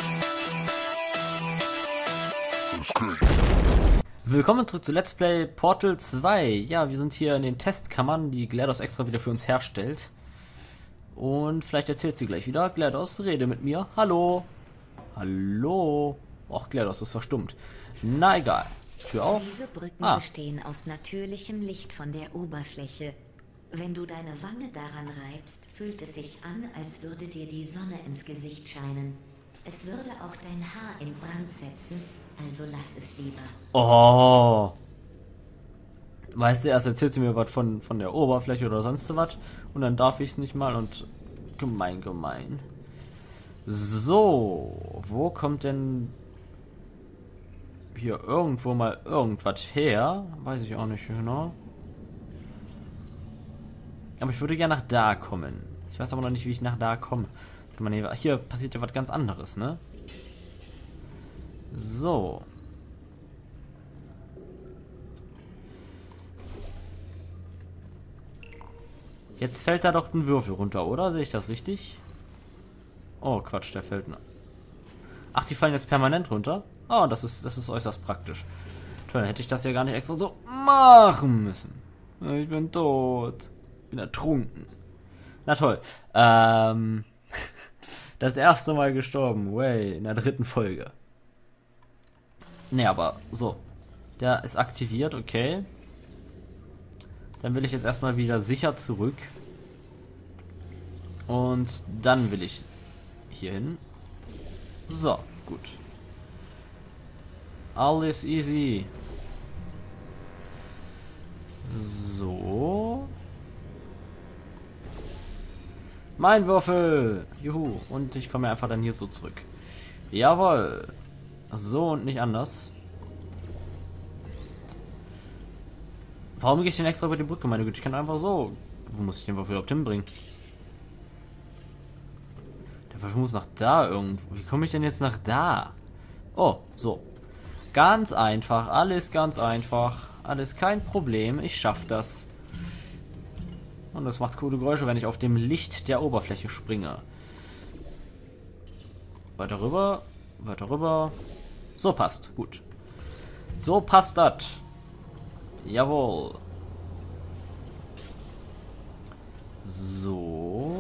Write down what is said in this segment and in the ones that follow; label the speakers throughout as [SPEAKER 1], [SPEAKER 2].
[SPEAKER 1] Willkommen zurück zu Let's Play Portal 2. Ja, wir sind hier in den Testkammern, die GLaDOS extra wieder für uns herstellt. Und vielleicht erzählt sie gleich wieder. GLaDOS, rede mit mir. Hallo. Hallo. Och, GLaDOS ist verstummt. Na egal. Tür auf.
[SPEAKER 2] Diese Brücken
[SPEAKER 1] Ah.
[SPEAKER 2] bestehen aus natürlichem Licht von der Oberfläche. Wenn du deine Wange daran reibst, fühlt es sich an, als würde dir die Sonne ins Gesicht scheinen. Es würde auch dein Haar in Brand setzen, also lass es lieber.
[SPEAKER 1] Oh. Weißt du, erst erzählt sie mir was von der Oberfläche oder sonst was. Und dann darf ich es nicht mal und... Gemein. So. Wo kommt denn... hier irgendwo mal irgendwas her? Weiß ich auch nicht genau. Aber ich würde gerne nach da kommen. Ich weiß aber noch nicht, wie ich nach da komme. Hier passiert ja was ganz anderes, ne? So. Jetzt fällt da doch ein Würfel runter, oder? Sehe ich das richtig? Oh, Quatsch, der fällt... Ach, die fallen jetzt permanent runter? Oh, das ist äußerst praktisch. Toll, dann hätte ich das ja gar nicht extra so machen müssen. Ich bin tot. Bin ertrunken. Na toll. Das erste Mal gestorben. Way, in der 3. Folge. Ne, aber so. Der ist aktiviert, okay. Dann will ich jetzt erstmal wieder sicher zurück. Und dann will ich hier hin. So, gut. Alles easy. So. Mein Würfel. Juhu. Und ich komme einfach dann hier so zurück. Jawohl. So und nicht anders. Warum gehe ich denn extra über die Brücke, meine Güte? Ich kann einfach so... Wo muss ich den Würfel überhaupt hinbringen? Der Würfel muss nach da irgendwo. Wie komme ich denn jetzt nach da? Oh, so. Ganz einfach. Alles ganz einfach. Alles kein Problem. Ich schaffe das. Und das macht coole Geräusche, wenn ich auf dem Licht der Oberfläche springe. Weiter rüber. Weiter rüber. So passt. Gut. So passt das. Jawohl. So.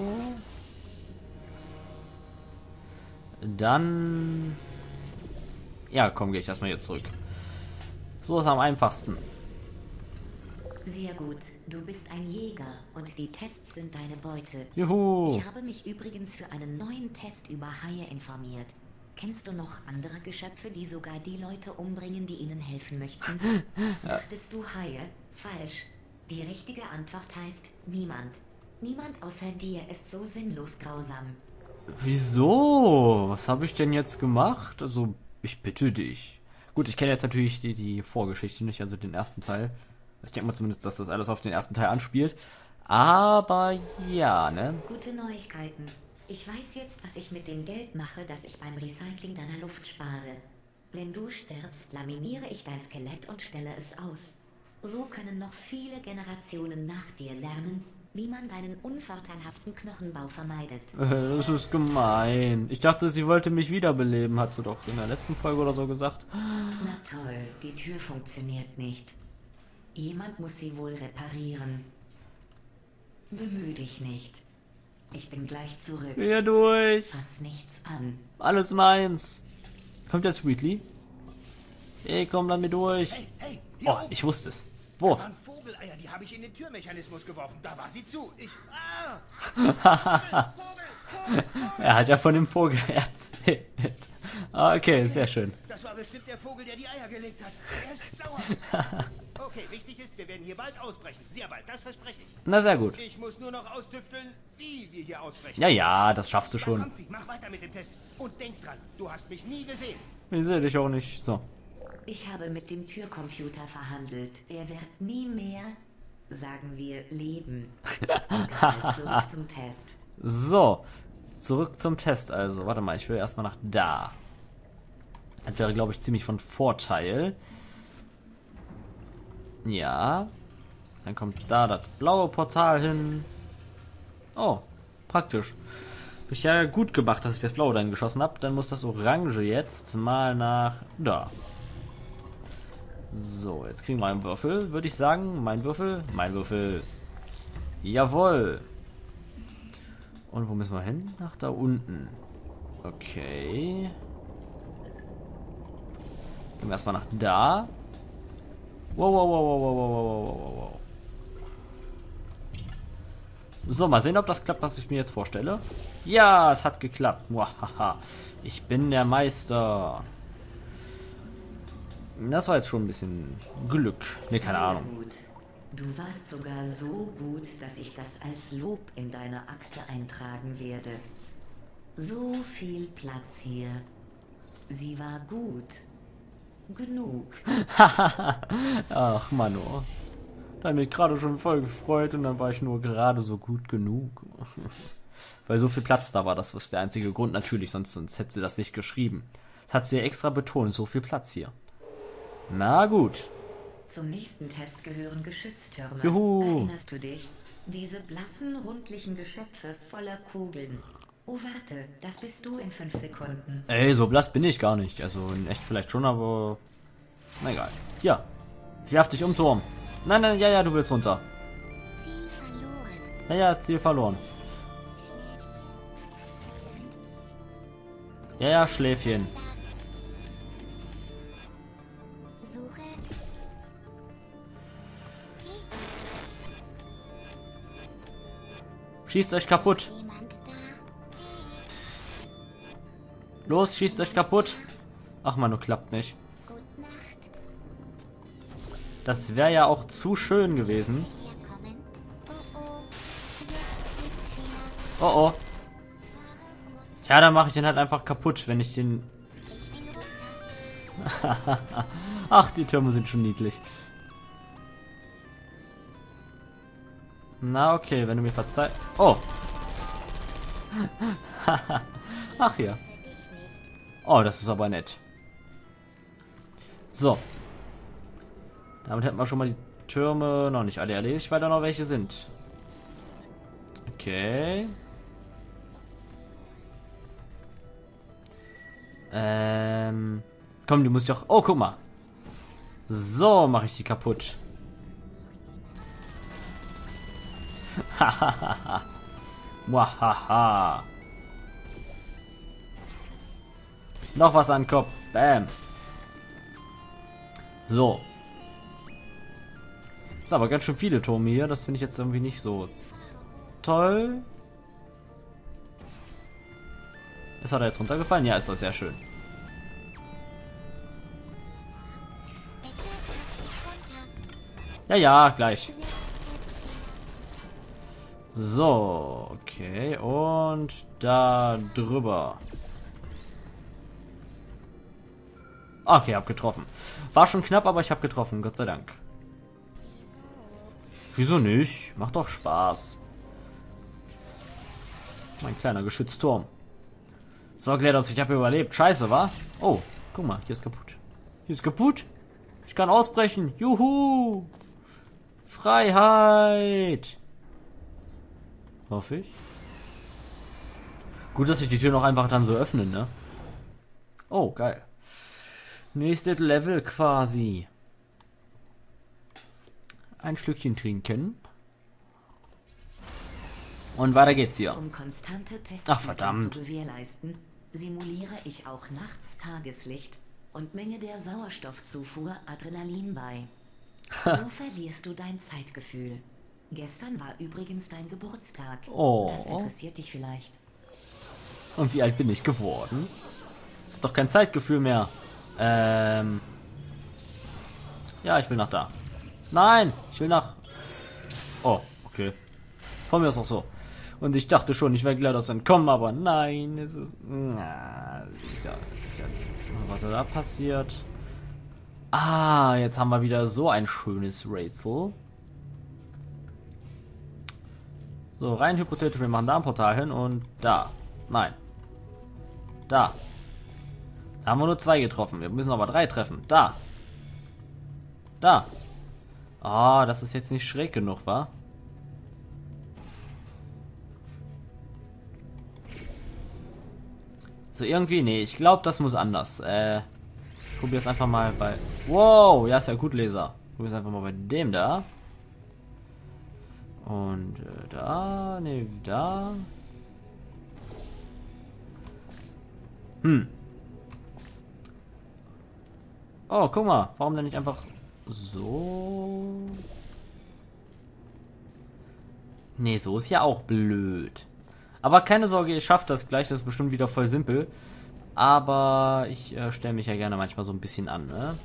[SPEAKER 1] Dann... Ja, komm, gehe ich erstmal jetzt zurück. So ist am einfachsten.
[SPEAKER 2] Sehr gut, du bist ein Jäger und die Tests sind deine Beute.
[SPEAKER 1] Juhu.
[SPEAKER 2] Ich habe mich übrigens für einen neuen Test über Haie informiert. Kennst du noch andere Geschöpfe, die sogar die Leute umbringen, die ihnen helfen möchten? Dachtest du Haie? Falsch. Die richtige Antwort heißt niemand. Niemand außer dir ist so sinnlos grausam.
[SPEAKER 1] Wieso? Was habe ich denn jetzt gemacht? Also, ich bitte dich. Gut, ich kenne jetzt natürlich die Vorgeschichte nicht, also den ersten Teil. Ich denke mal zumindest, dass das alles auf den ersten Teil anspielt. Aber ja, ne?
[SPEAKER 2] Gute Neuigkeiten. Ich weiß jetzt, was ich mit dem Geld mache, das ich beim Recycling deiner Luft spare. Wenn du stirbst, laminiere ich dein Skelett und stelle es aus. So können noch viele Generationen nach dir lernen, wie man deinen unvorteilhaften Knochenbau vermeidet.
[SPEAKER 1] Das ist gemein. Ich dachte, sie wollte mich wiederbeleben, hat sie doch in der letzten Folge oder so gesagt.
[SPEAKER 2] Na toll, die Tür funktioniert nicht. Jemand muss sie wohl reparieren. Bemühe dich nicht. Ich bin gleich zurück.
[SPEAKER 1] Hier durch.
[SPEAKER 2] Fass nichts an.
[SPEAKER 1] Alles meins. Kommt der Sweetly? Ey, komm, lass mir durch.
[SPEAKER 3] Hey,
[SPEAKER 1] Oh, ich wusste es. Wo?
[SPEAKER 3] Da waren Vogeleier, die habe ich in den Türmechanismus geworfen. Da war sie zu.
[SPEAKER 1] Er hat ja von dem Vogel erzählt. Okay, sehr schön.
[SPEAKER 3] Das war bestimmt der Vogel, der die Eier gelegt hat. Er ist sauer. Okay, wichtig ist, wir werden hier bald ausbrechen. Sehr bald, das verspreche ich.
[SPEAKER 1] Na, sehr gut.
[SPEAKER 3] Ich muss nur noch austüfteln, wie wir hier ausbrechen.
[SPEAKER 1] Ja, das schaffst du
[SPEAKER 3] Dann
[SPEAKER 1] schon.
[SPEAKER 3] kommt sie, mach weiter mit dem Test. Und denk dran, du hast mich nie gesehen.
[SPEAKER 1] Ich sehe dich auch nicht. So.
[SPEAKER 2] Ich habe mit dem Türcomputer verhandelt. Er wird nie mehr, sagen wir, leben. Egal, zurück zum Test.
[SPEAKER 1] So. Zurück zum Test also. Warte mal, ich will erstmal nach da. Das wäre, glaube ich, ziemlich von Vorteil. Ja. Dann kommt da das blaue Portal hin. Oh, praktisch. Hab ich ja gut gemacht, dass ich das Blaue dann geschossen habe. Dann muss das Orange jetzt mal nach da. So, jetzt kriegen wir einen Würfel, würde ich sagen. Mein Würfel. Mein Würfel. Jawohl. Und wo müssen wir hin? Nach da unten. Okay. Gehen wir erstmal nach da. Wow, wow, wow, wow, wow, wow, wow, wow, wow. So, mal sehen, ob das klappt, was ich mir jetzt vorstelle. Ja, es hat geklappt. Muahaha. Ich bin der Meister. Das war jetzt schon ein bisschen Glück. Ne, keine Ahnung.
[SPEAKER 2] Gut. Du warst sogar so gut, dass ich das als Lob in deine Akte eintragen werde. So viel Platz hier. Sie war gut. Genug.
[SPEAKER 1] Ach, Mano. Da habe ich mich gerade schon voll gefreut und dann war ich nur gerade so gut genug. Weil so viel Platz da war, das war der einzige Grund natürlich, sonst hätte sie das nicht geschrieben. Das hat sie ja extra betont, so viel Platz hier. Na gut.
[SPEAKER 2] Zum nächsten Test gehören Geschütztürme.
[SPEAKER 1] Juhu.
[SPEAKER 2] Erinnerst du dich? Diese blassen, rundlichen Geschöpfe voller Kugeln. Oh, warte, das bist du in 5 Sekunden.
[SPEAKER 1] Ey, so blass bin ich gar nicht. Also in echt vielleicht schon, aber... Na egal. Ja. Ich werf dich um, Turm. Nein, nein, ja, du willst runter.
[SPEAKER 4] Ziel verloren.
[SPEAKER 1] Ja, Ziel verloren. Ja, Schläfchen.
[SPEAKER 4] Suche.
[SPEAKER 1] Schießt euch kaputt.
[SPEAKER 4] Jemand da?
[SPEAKER 1] Los, schießt euch kaputt. Ach man, du klappt nicht.
[SPEAKER 4] Gute Nacht.
[SPEAKER 1] Das wäre ja auch zu schön gewesen.
[SPEAKER 4] Herkommen. Oh oh. Jetzt ist Fehler.
[SPEAKER 1] Oh oh. Ja, dann mache ich den halt einfach kaputt, wenn ich den...
[SPEAKER 4] Ich will runter.
[SPEAKER 1] Ach, die Türme sind schon niedlich. Na okay, wenn du mir verzeihst... Oh. Ach ja.
[SPEAKER 4] Für dich nicht.
[SPEAKER 1] Oh, das ist aber nett. So. Damit hätten wir schon mal die Türme noch nicht alle erledigt, weil da noch welche sind. Okay. Komm, die muss ich doch... Oh, guck mal. So mache ich die kaputt. Hahaha. Wahaha. Noch was an den Kopf. Bam. So. Sind aber ganz schön viele Türme hier. Das finde ich jetzt irgendwie nicht so toll. Ist er da jetzt runtergefallen? Ja, ist das sehr schön.
[SPEAKER 4] Bitte lass mich runter.
[SPEAKER 1] Ja, ja, gleich.
[SPEAKER 4] Sehr fest.
[SPEAKER 1] So, okay. Und da drüber. Okay, hab getroffen. War schon knapp, aber ich hab getroffen. Gott sei Dank. Wieso nicht? Macht doch Spaß. Mein kleiner Geschützturm. So, Glados, ich habe überlebt. Scheiße, wa? Oh, guck mal, hier ist kaputt. Hier ist kaputt. Ich kann ausbrechen. Juhu! Freiheit! Hoffe ich. Gut, dass sich die Tür noch einfach dann so öffnen, ne? Oh, geil. Nächstes Level quasi. Ein Schlückchen trinken. Und weiter geht's hier.
[SPEAKER 2] Um konstante
[SPEAKER 1] Ach,
[SPEAKER 2] Testzyklen
[SPEAKER 1] verdammt.
[SPEAKER 2] zu gewährleisten, simuliere ich auch nachts Tageslicht und menge der Sauerstoffzufuhr Adrenalin bei. So verlierst du dein Zeitgefühl. Gestern war übrigens dein Geburtstag.
[SPEAKER 1] Oh.
[SPEAKER 2] Das interessiert dich vielleicht.
[SPEAKER 1] Und wie alt bin ich geworden? Ich hab doch kein Zeitgefühl mehr. Ja, ich will nach da. Nein, ich will nach... Oh, okay. Von mir ist auch so. Und ich dachte schon, ich wäre GLaDOS entkommen, aber nein. Ist ja... Was da passiert? Ah, jetzt haben wir wieder so ein schönes Rätsel. So, rein hypothetisch, wir machen da ein Portal hin und da. Nein. Da. Da haben wir nur 2 getroffen. Wir müssen aber 3 treffen. Da. Da. Ah, das ist jetzt nicht schräg genug, wa? So irgendwie, nee, ich glaube, das muss anders. Probier es einfach mal bei... Wow, ja, ist ja gut, Leser. Probier es einfach mal bei dem da. Und da, nee, da. Oh, guck mal, warum denn nicht einfach so? Nee, so ist ja auch blöd. Aber keine Sorge, ihr schafft das gleich, das ist bestimmt wieder voll simpel. Aber ich stelle mich ja gerne manchmal so ein bisschen an, ne?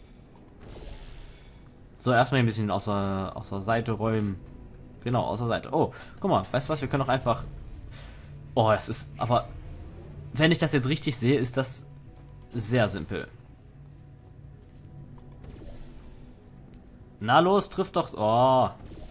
[SPEAKER 1] So, erstmal ein bisschen außer Seite räumen. Genau, außer Seite. Oh, guck mal, weißt du was, wir können doch einfach... Oh, es ist... Aber, wenn ich das jetzt richtig sehe, ist das sehr simpel. Na los, trifft doch... Oh.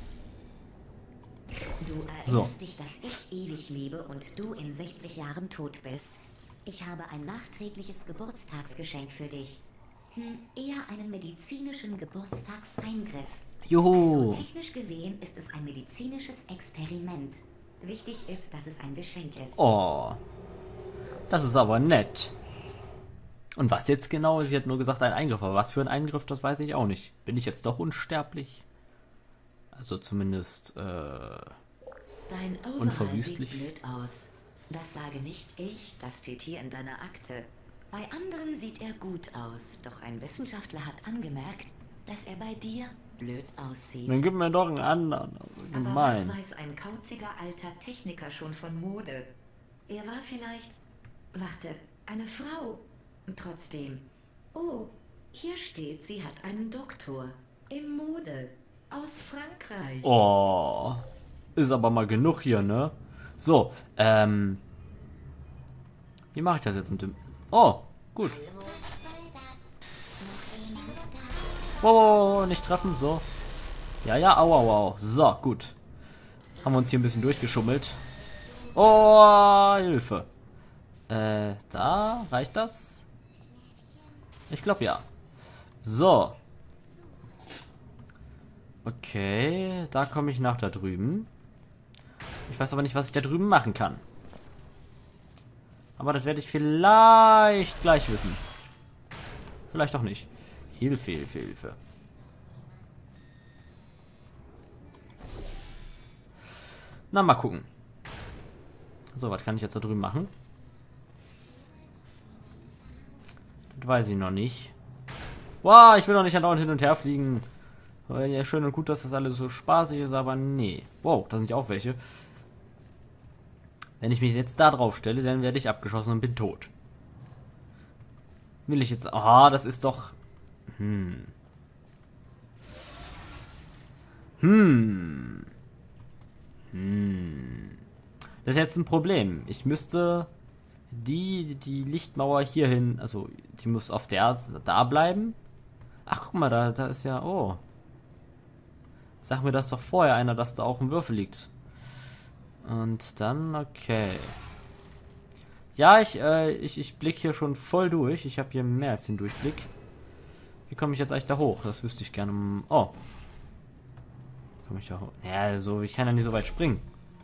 [SPEAKER 2] Du erinnerst
[SPEAKER 1] So.
[SPEAKER 2] dich, dass ich ewig lebe und du in 60 Jahren tot bist. Ich habe ein nachträgliches Geburtstagsgeschenk für dich. Eher einen medizinischen Geburtstagseingriff.
[SPEAKER 1] Juhu.
[SPEAKER 2] Technisch gesehen ist es ein medizinisches Experiment. Wichtig ist, dass es ein Geschenk ist.
[SPEAKER 1] Oh. Das ist aber nett. Und was jetzt genau? Sie hat nur gesagt, ein Eingriff. Aber was für ein Eingriff, das weiß ich auch nicht. Bin ich jetzt doch unsterblich? Also zumindest,
[SPEAKER 2] Dein Overall
[SPEAKER 1] unverwüstlich.
[SPEAKER 2] sieht blöd aus. Das sage nicht ich, das steht hier in deiner Akte. Bei anderen sieht er gut aus, doch ein Wissenschaftler hat angemerkt, dass er bei dir blöd aussieht.
[SPEAKER 1] Dann gib mir doch einen anderen. Also
[SPEAKER 2] Aber was
[SPEAKER 1] gemein.
[SPEAKER 2] weiß ein kauziger alter Techniker schon von Mode? Er war vielleicht... Warte, eine Frau. Trotzdem. Oh, hier steht, sie hat einen Doktor. In Mode. Aus Frankreich.
[SPEAKER 1] Oh. Ist aber mal genug hier, ne? So, wie mache ich das jetzt mit dem... Oh, gut. Oh, nicht treffen, so. Ja, ja, au, au, au. So, gut. Haben wir uns hier ein bisschen durchgeschummelt. Oh, Hilfe. Da, reicht das? Ich glaube, ja. So. Okay, da komme ich nach da drüben. Ich weiß aber nicht, was ich da drüben machen kann. Aber das werde ich vielleicht gleich wissen. Vielleicht auch nicht. Hilfe, Hilfe, Hilfe. Na, mal gucken. So, was kann ich jetzt da drüben machen? Das weiß ich noch nicht. Wow, ich will doch nicht andauernd hin und her fliegen. Ja, schön und gut, dass das alles so spaßig ist, aber nee. Wow, da sind ja auch welche. Wenn ich mich jetzt da drauf stelle, dann werde ich abgeschossen und bin tot. Will ich jetzt... Ah, das ist doch... Das ist jetzt ein Problem. Ich müsste die Lichtmauer hierhin... Also, die muss auf der... Da bleiben. Ach, guck mal, da ist ja... Oh. Sag mir das doch vorher einer, dass da auch ein Würfel liegt. Und dann, okay. Ja, ich blicke hier schon voll durch. Ich habe hier mehr als den Durchblick. Wie komme ich jetzt eigentlich da hoch? Das wüsste ich gerne. Oh. Komme ich da hoch? Ja, also ich kann ja nicht so weit springen.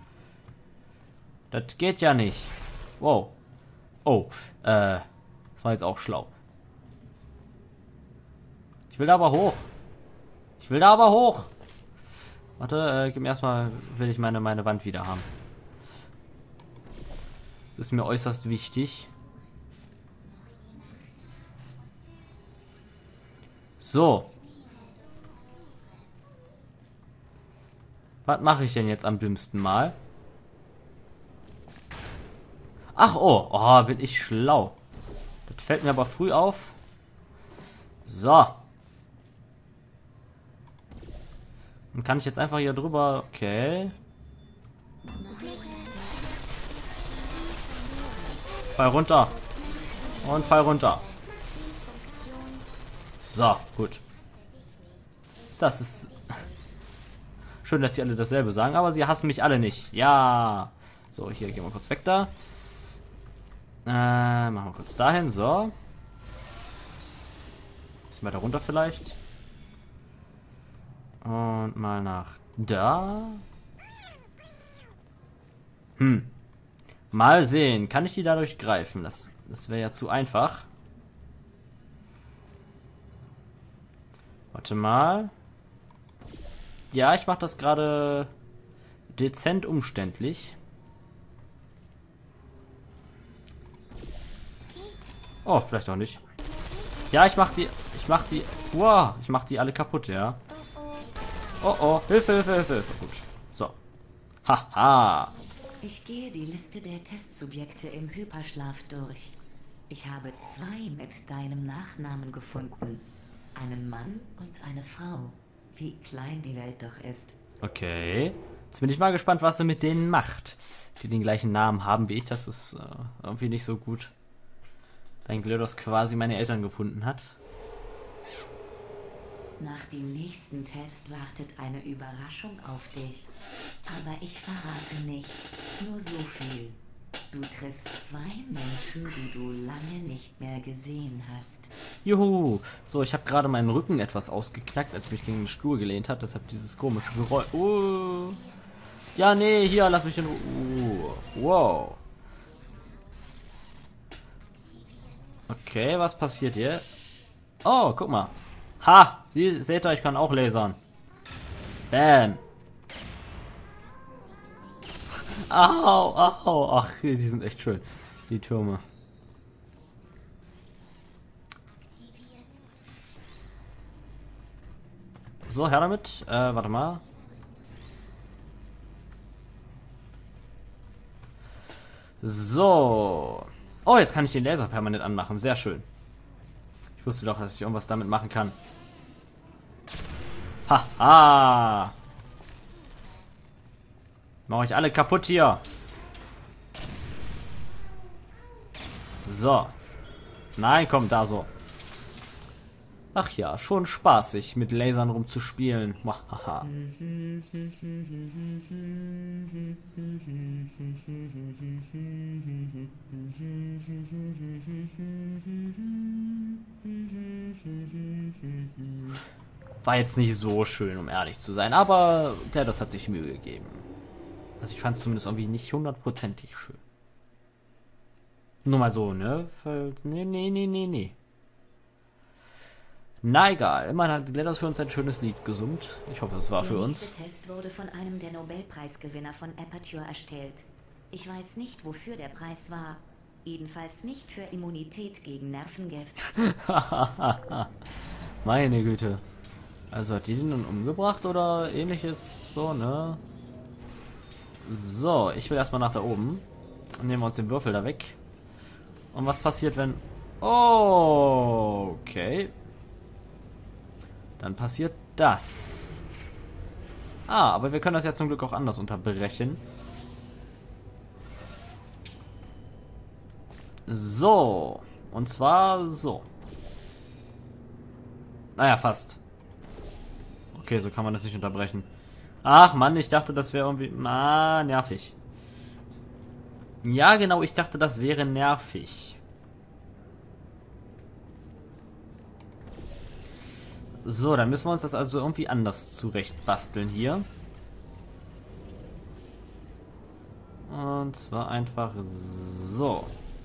[SPEAKER 1] Das geht ja nicht. Wow. Oh, das war jetzt auch schlau. Ich will da aber hoch. Ich will da aber hoch. Warte, gib mir erstmal, will ich meine Wand wieder haben. Das ist mir äußerst wichtig. So. Was mache ich denn jetzt am dümmsten Mal? Ach, oh, bin ich schlau. Das fällt mir aber früh auf. So. Und kann ich jetzt einfach hier drüber... Okay. Fall runter. Und fall runter. So, gut. Das ist... Schön, dass die alle dasselbe sagen, aber sie hassen mich alle nicht. Ja. So, hier gehen wir kurz weg da. Machen wir kurz dahin, so. Bisschen weiter runter vielleicht. Und mal nach da. Mal sehen. Kann ich die dadurch greifen? Das wäre ja zu einfach. Warte mal. Ja, ich mache das gerade dezent umständlich. Oh, vielleicht auch nicht. Ja, ich mach die alle kaputt, ja.
[SPEAKER 4] Oh oh.
[SPEAKER 1] Oh, oh, Hilfe, Hilfe, Hilfe, Hilfe. Gut. So. Haha.
[SPEAKER 2] Ich gehe die Liste der Testsubjekte im Hyperschlaf durch. Ich habe 2 mit deinem Nachnamen gefunden. Einen Mann und eine Frau. Wie klein die Welt doch ist.
[SPEAKER 1] Okay. Jetzt bin ich mal gespannt, was sie mit denen macht. Die den gleichen Namen haben wie ich. Das ist irgendwie nicht so gut. Wenn GLaDOS quasi meine Eltern gefunden hat.
[SPEAKER 2] Nach dem nächsten Test wartet eine Überraschung auf dich. Aber ich verrate nichts. Nur so viel. Du triffst 2 Menschen, die du lange nicht mehr gesehen hast.
[SPEAKER 1] Juhu. So, ich habe gerade meinen Rücken etwas ausgeknackt, als ich mich gegen den Stuhl gelehnt habe. Deshalb dieses komische Geräusch. Oh. Ja, nee, hier, lass mich in Ruhe. Wow. Okay, was passiert hier? Oh, guck mal. Ha! Seht ihr, ich kann auch lasern. Bam. Au, au. Ach, die sind echt schön. Die Türme. So, her damit. Warte mal. So. Oh, jetzt kann ich den Laser permanent anmachen. Sehr schön. Ich wusste doch, dass ich irgendwas damit machen kann. Haha. Mach euch alle kaputt hier. So. Nein, komm, da so. Ach ja, schon spaßig, mit Lasern rumzuspielen. Haha. War jetzt nicht so schön, um ehrlich zu sein, aber das hat sich Mühe gegeben. Also ich fand es zumindest irgendwie nicht 100%ig schön. Nur mal so, ne? Nee. Na egal, immerhin hat GLaDOS für uns ein schönes Lied gesummt. Ich hoffe, es war für uns.
[SPEAKER 2] Der nächste Test wurde von einem der Nobelpreisgewinner von Aperture erstellt. Ich weiß nicht, wofür der Preis war. Jedenfalls nicht für Immunität gegen Nervengift.
[SPEAKER 1] Meine Güte. Also hat die den nun umgebracht oder ähnliches? So, ne? So, ich will erstmal nach da oben. Nehmen wir uns den Würfel da weg. Und was passiert, wenn... Oh, okay. Dann passiert das. Ah, aber wir können das ja zum Glück auch anders unterbrechen. So. Und zwar so. Naja, fast. Okay, so kann man das nicht unterbrechen. Ach Mann, ich dachte, das wäre irgendwie... Ah, nervig. Ja, genau, ich dachte, das wäre nervig. So, dann müssen wir uns das also irgendwie anders zurecht basteln hier. Und zwar einfach so.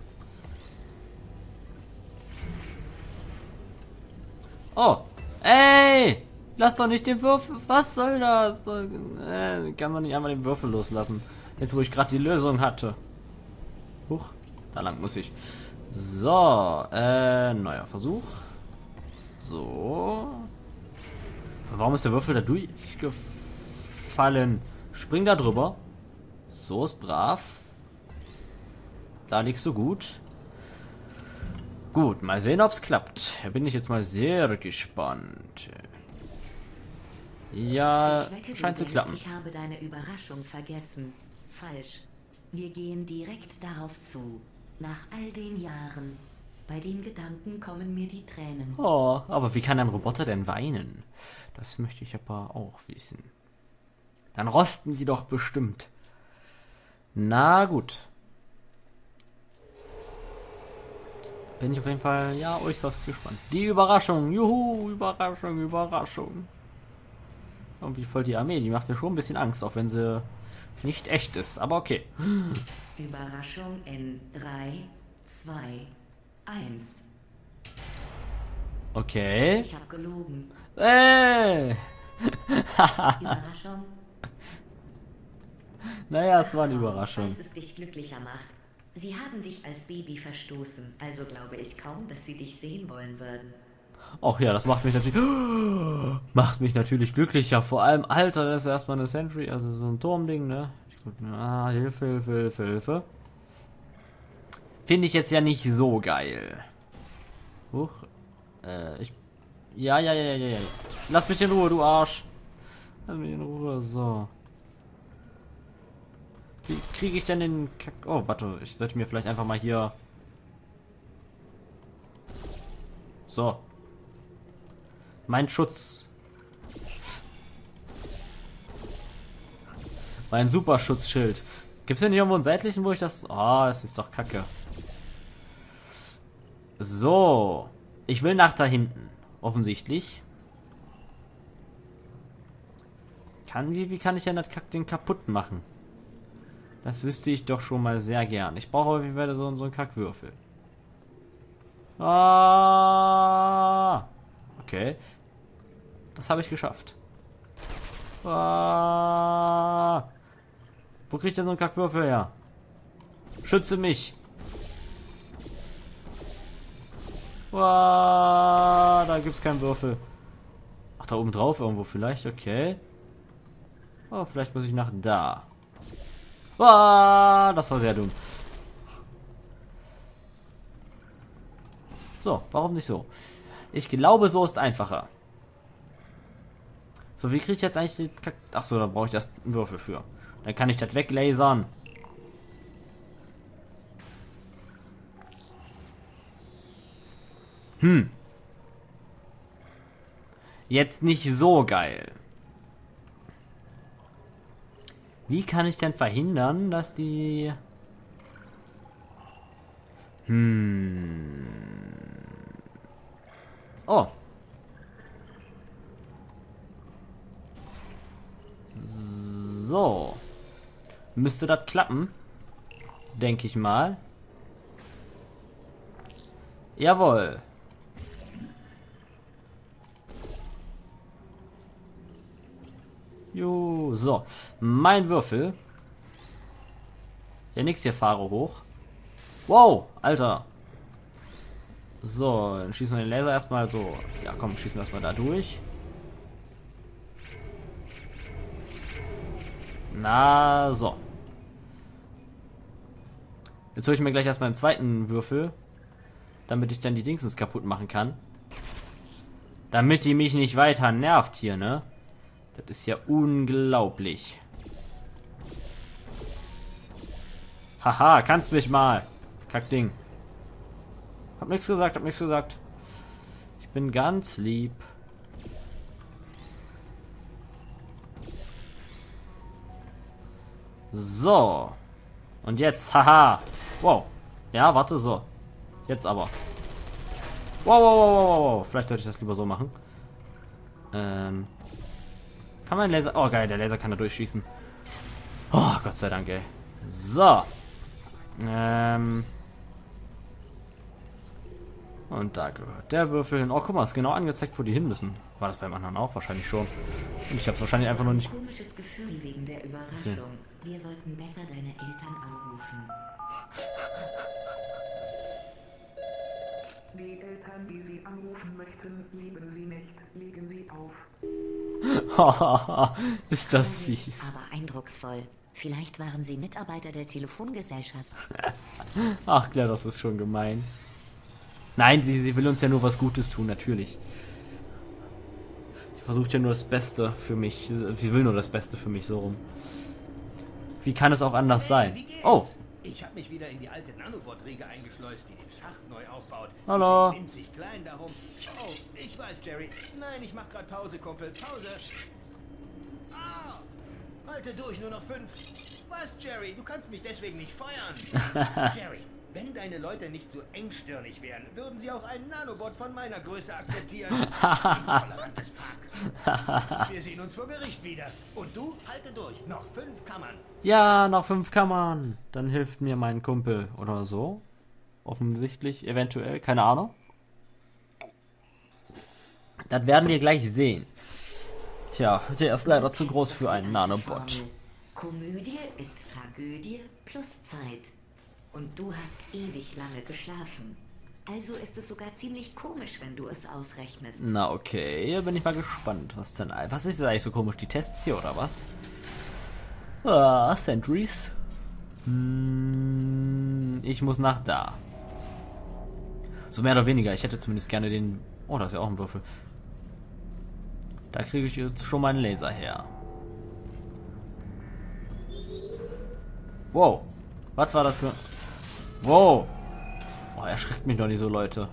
[SPEAKER 1] Oh, ey! Lass doch nicht den Würfel... Was soll das? Kann doch nicht einmal den Würfel loslassen. Jetzt, wo ich gerade die Lösung hatte. Huch, da lang muss ich. So, neuer Versuch. So. Warum ist der Würfel da durchgefallen? Spring da drüber. So ist brav. Da liegst du gut. Gut, mal sehen, ob es klappt. Da bin ich jetzt mal sehr gespannt. Ja, scheint zu klappen.
[SPEAKER 2] Ich habe deine Überraschung vergessen. Falsch. Wir gehen direkt darauf zu. Nach all den Jahren. Bei den Gedanken kommen mir die Tränen.
[SPEAKER 1] Oh, aber wie kann ein Roboter denn weinen? Das möchte ich aber auch wissen. Dann rosten die doch bestimmt. Na gut. Bin ich auf jeden Fall, ja, äußerst gespannt. Die Überraschung, juhu, Überraschung. Irgendwie voll die Armee, die macht ja schon ein bisschen Angst, auch wenn sie nicht echt ist, aber okay.
[SPEAKER 2] Überraschung in 3, 2, 1.
[SPEAKER 1] Okay.
[SPEAKER 2] Ich habe gelogen. Überraschung?
[SPEAKER 1] Naja, es war eine
[SPEAKER 2] Komm,
[SPEAKER 1] Überraschung.
[SPEAKER 2] falls es dich glücklicher macht. Sie haben dich als Baby verstoßen, also glaube ich kaum, dass sie dich sehen wollen würden.
[SPEAKER 1] Ach ja, das macht mich natürlich glücklicher. Vor allem, Alter, das ist erstmal eine Sentry, also so ein Turmding, ne? Hilfe, Hilfe, Hilfe, Hilfe. Finde ich jetzt ja nicht so geil. Huch. Ja. Lass mich in Ruhe, du Arsch. Lass mich in Ruhe, so. Wie kriege ich denn den Kack... Oh, warte, ich sollte mir vielleicht einfach mal hier... So. Mein Schutz. Mein Superschutzschild. Gibt es denn hier irgendwo einen seitlichen, wo ich das... Oh, es ist doch kacke. So. Ich will nach da hinten. Offensichtlich. Wie kann ich denn das Kack-Ding kaputt machen? Das wüsste ich doch schon mal sehr gern. Ich brauche auf jeden Fall so einen Kackwürfel. Ah. Okay. Das habe ich geschafft. Ah. Wo kriegt der so einen Kackwürfel her? Schütze mich. Ah. Da gibt's keinen Würfel. Ach, da oben drauf irgendwo vielleicht. Okay. Oh, vielleicht muss ich nach da. Ah, das war sehr dumm. So, warum nicht so? Ich glaube, so ist einfacher. So, wie kriege ich jetzt eigentlich den Kack... Achso, da brauche ich erst einen Würfel für. Dann kann ich das weglasern. Jetzt nicht so geil. Wie kann ich denn verhindern, dass die... Oh. So. Müsste das klappen? Denke ich mal. Jawohl. Jo, so. Mein Würfel. Ja, nix hier, fahre hoch. Wow, Alter. So, dann schießen wir den Laser erstmal so. Ja, komm, schießen wir erstmal da durch. Na, so. Jetzt hole ich mir gleich erstmal einen zweiten Würfel. Damit ich dann die Dingsens kaputt machen kann. Damit die mich nicht weiter nervt hier, ne? Das ist ja unglaublich. Haha, kannst mich mal. Kackding. Hab nichts gesagt, Ich bin ganz lieb. So. Und jetzt, haha. Wow. Ja, warte, so. Jetzt aber. Wow. Vielleicht sollte ich das lieber so machen. Kann man Laser... Oh, geil, der Laser kann da durchschießen. Oh, Gott sei Dank, ey. So. Und da gehört der Würfel hin. Oh, guck mal, ist genau angezeigt, wo die hin müssen. War das beim anderen auch? Wahrscheinlich schon. Und ich habe es wahrscheinlich einfach noch nicht...
[SPEAKER 2] Komisches Gefühl wegen der Überraschung. Wir sollten besser deine Eltern anrufen.
[SPEAKER 5] Die Eltern, die Sie anrufen möchten, lieben Sie nicht. Legen Sie auf.
[SPEAKER 1] Ist das fies.
[SPEAKER 2] Aber eindrucksvoll. Vielleicht waren sie Mitarbeiter der Telefongesellschaft.
[SPEAKER 1] Ach klar, das ist schon gemein. Nein, sie will uns ja nur was Gutes tun, natürlich. Sie versucht ja nur das Beste für mich. Sie will nur das Beste für mich, so rum. Wie kann es auch anders sein?
[SPEAKER 3] Wie geht's?
[SPEAKER 1] Oh!
[SPEAKER 3] Ich habe mich wieder in die alte Nanobot-Riege eingeschleust, die den Schacht neu aufbaut.
[SPEAKER 1] Hallo.
[SPEAKER 3] Die sind winzig klein darum. Oh, ich weiß, Jerry. Nein, ich mach gerade Pause, Kumpel. Pause. Ah! Halte durch, nur noch 5. Was, Jerry? Du kannst mich deswegen nicht feuern. Jerry, Wenn deine Leute nicht so engstirnig wären, würden sie auch einen Nanobot von meiner Größe akzeptieren. Intolerantes Pack. Wir sehen uns vor Gericht wieder. Und du, halte durch. Noch 5 Kammern.
[SPEAKER 1] Ja, noch 5 Kammern. Dann hilft mir mein Kumpel oder so. Offensichtlich, eventuell, keine Ahnung. Das werden wir gleich sehen. Tja, der ist leider zu groß für einen Nanobot.
[SPEAKER 2] Komödie ist Tragödie plus Zeit. Und du hast ewig lange geschlafen. Also ist es sogar ziemlich komisch, wenn du es ausrechnest.
[SPEAKER 1] Na okay, bin ich mal gespannt. Was denn? Was ist eigentlich so komisch? Die Tests hier oder was? Ah, Sentries. Ich muss nach da. So mehr oder weniger. Ich hätte zumindest gerne den... Oh, da ist ja auch ein Würfel. Da kriege ich jetzt schon meinen Laser her. Wow. Was war das für... Wow. Oh, erschreckt mich doch nicht so, Leute.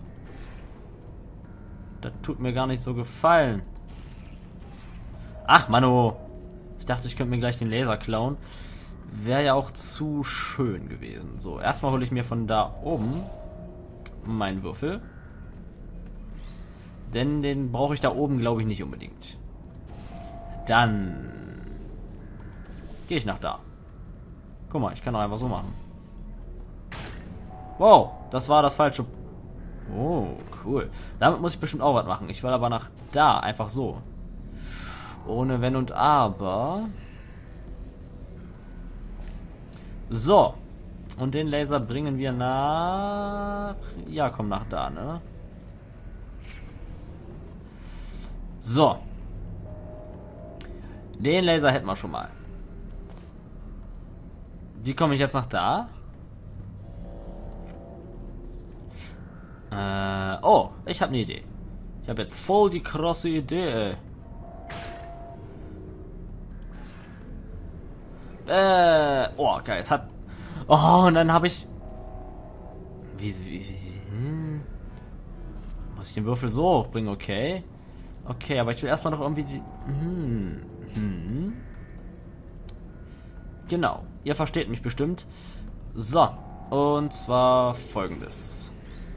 [SPEAKER 1] Das tut mir gar nicht so gefallen. Ach, Mano. Ich dachte, ich könnte mir gleich den Laser klauen. Wäre ja auch zu schön gewesen. So, erstmal hole ich mir von da oben meinen Würfel. Denn den brauche ich da oben, glaube ich, nicht unbedingt. Dann gehe ich nach da. Guck mal, ich kann doch einfach so machen. Wow, das war das falsche. Oh, cool. Damit muss ich bestimmt auch was machen. Ich will aber nach da, einfach so. Ohne Wenn und Aber. So. Und den Laser bringen wir nach... Ja, komm nach da, ne? So. Den Laser hätten wir schon mal. Wie komme ich jetzt nach da? Oh, ich habe eine Idee. Ich habe jetzt voll die krasse Idee. Oh, geil, es hat... Oh, und dann habe ich... Muss ich den Würfel so hochbringen, okay. Okay, aber ich will erstmal noch irgendwie die... Genau, ihr versteht mich bestimmt. So, und zwar Folgendes.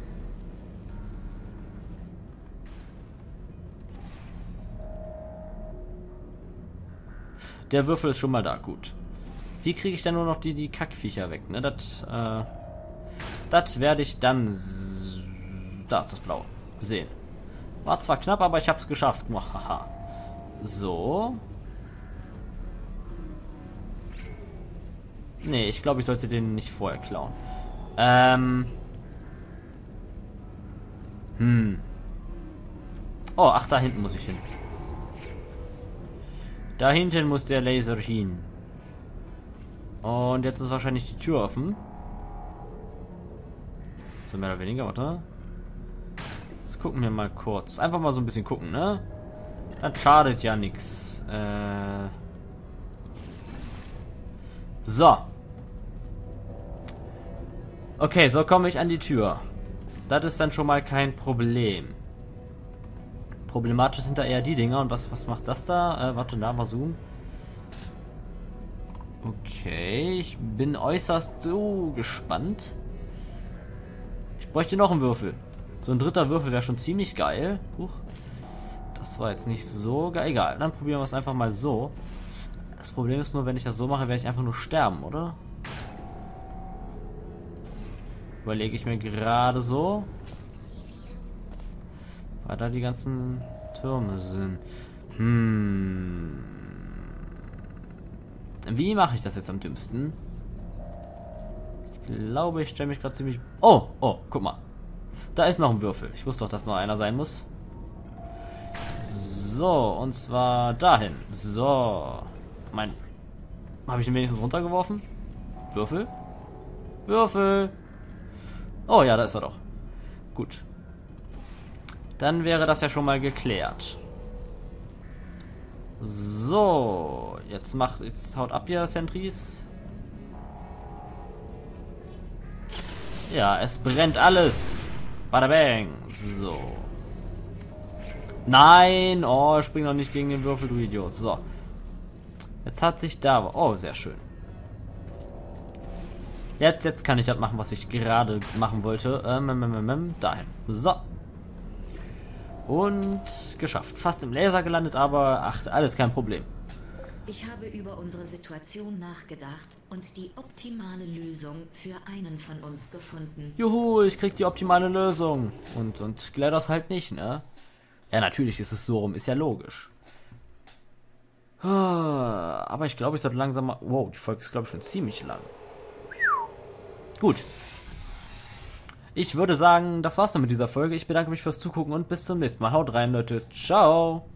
[SPEAKER 1] Der Würfel ist schon mal da, gut. Wie kriege ich denn nur noch die Kackviecher weg, ne? Das werde ich dann... Da ist das Blaue. Sehen. War zwar knapp, aber ich habe es geschafft. Haha. So. Nee, ich glaube, ich sollte den nicht vorher klauen. Oh, ach, da hinten muss ich hin. Da hinten muss der Laser hin. Und jetzt ist wahrscheinlich die Tür offen. So mehr oder weniger, warte. Jetzt gucken wir mal kurz. Einfach mal so ein bisschen gucken, ne? Das schadet ja nichts. So. Okay, so komme ich an die Tür. Das ist dann schon mal kein Problem. Problematisch sind da eher die Dinger. Und was macht das da? Warte, da mal zoomen. Okay, ich bin äußerst so gespannt. Ich bräuchte noch einen Würfel. So ein dritter Würfel wäre schon ziemlich geil. Huch. Das war jetzt nicht so geil. Egal, dann probieren wir es einfach mal so. Das Problem ist nur, wenn ich das so mache, werde ich einfach nur sterben, oder? Überlege ich mir gerade so. Weil da die ganzen Türme sind. Wie mache ich das jetzt am dümmsten? Ich glaube, ich stelle mich gerade ziemlich... Oh, guck mal. Da ist noch ein Würfel. Ich wusste doch, dass noch einer sein muss. So, und zwar dahin. So. Habe ich ihn wenigstens runtergeworfen? Würfel? Würfel! Oh ja, da ist er doch. Gut. Dann wäre das ja schon mal geklärt. So, jetzt haut ab hier, Sentries. Ja, es brennt alles. Bada bang. So. Nein, oh, spring doch nicht gegen den Würfel, du Idiot. So. Jetzt hat sich da... Oh, sehr schön. Jetzt kann ich das machen, was ich gerade machen wollte. Dahin. So. Und geschafft. Fast im Laser gelandet, aber ach, alles kein Problem.
[SPEAKER 2] Ich habe über unsere Situation nachgedacht und die optimale Lösung für einen von uns gefunden.
[SPEAKER 1] Juhu, ich krieg die optimale Lösung. Und GLaDOS halt nicht, ne? Ja, natürlich ist es so rum, ist ja logisch. Aber ich glaube, ich sollte langsam mal... Wow, die Folge ist, glaube ich, schon ziemlich lang. Gut. Ich würde sagen, das war's dann mit dieser Folge. Ich bedanke mich fürs Zugucken und bis zum nächsten Mal. Haut rein, Leute. Ciao.